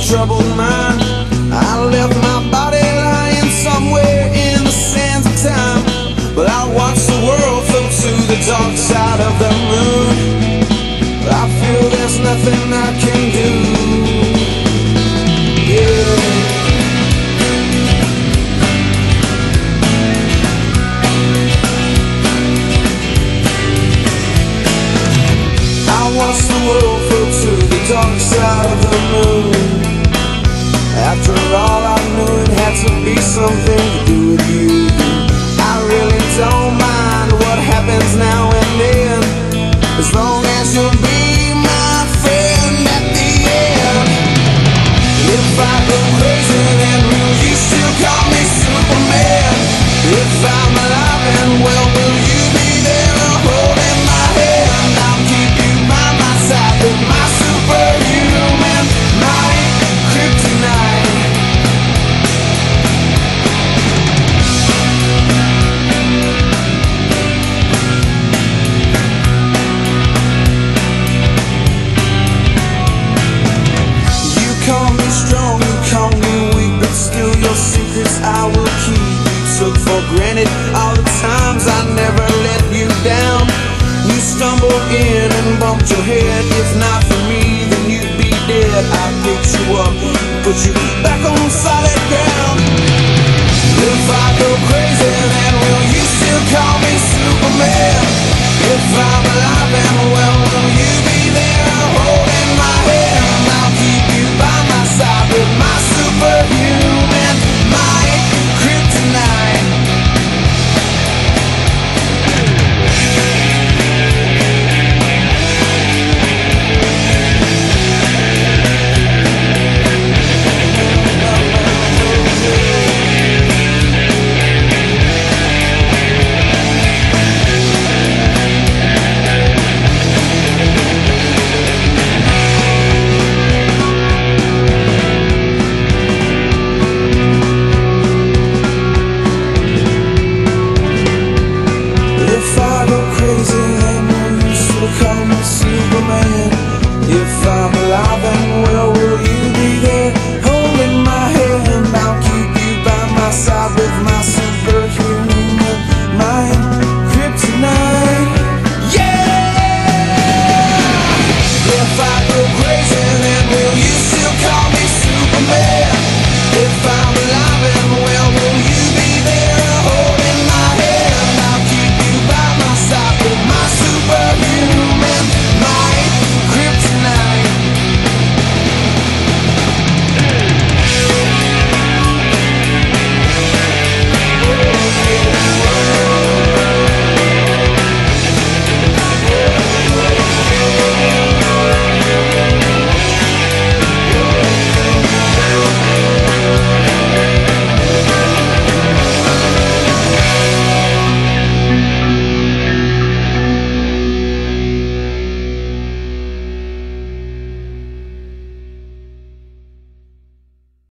troubled mind. I left my body lying somewhere in the sands of time, but I watched the world float to the dark side of the moon. I feel there's nothing I can do. Yeah. Watch the world float to the dark side of the moon. After all, I knew it had to be something to do with you. I really don't mind what happens now and then, as long as you'll be my friend at the end. If I go crazy, then will you still call me Superman? If I'm alive and well, will you be there holding my hand? I'll keep you by my side with my superhuman might, kryptonite. You call me strong, you call me weak, but still your secrets I will keep. You took for granted all the times I never let you down. You stumbled in and bumped your head. If not for me, then you'd be dead. I picked you up, put you